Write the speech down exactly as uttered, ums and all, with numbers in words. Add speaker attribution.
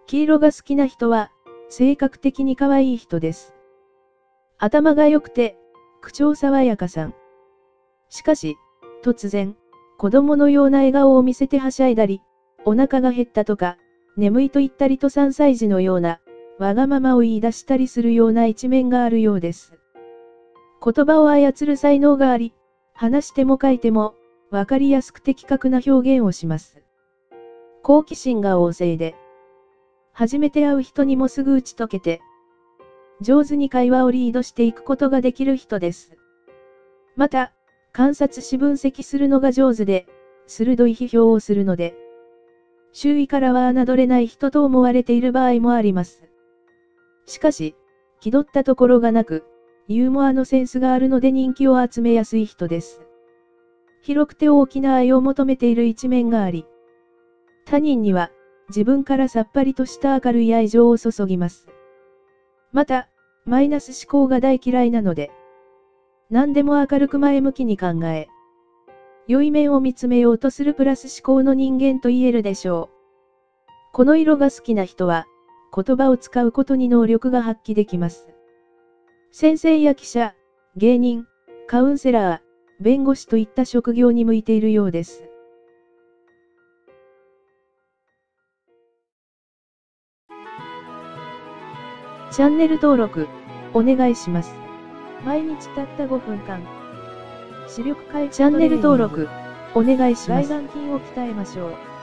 Speaker 1: 黄色が好きな人は、性格的に可愛い人です。頭が良くて、口調爽やかさん。しかし、突然、子供のような笑顔を見せてはしゃいだり、お腹が減ったとか、眠いと言ったりとさんさい児のような、わがままを言い出したりするような一面があるようです。言葉を操る才能があり、話しても書いても、わかりやすく的確な表現をします。好奇心が旺盛で、初めて会う人にもすぐ打ち解けて、上手に会話をリードしていくことができる人です。また、観察し分析するのが上手で、鋭い批評をするので、周囲からは侮れない人と思われている場合もあります。しかし、気取ったところがなく、ユーモアのセンスがあるので人気を集めやすい人です。広くて大きな愛を求めている一面があり、他人には、自分からさっぱりとした明るい愛情を注ぎます。また、マイナス思考が大嫌いなので、何でも明るく前向きに考え、良い面を見つめようとするプラス思考の人間と言えるでしょう。この色が好きな人は、言葉を使うことに能力が発揮できます。先生や記者、芸人、カウンセラー、弁護士といった職業に向いているようです。チャンネル登録、お願いします。毎日たったごふんかん。視力回復チャンネル登録、お願いします。外眼筋を鍛えましょう。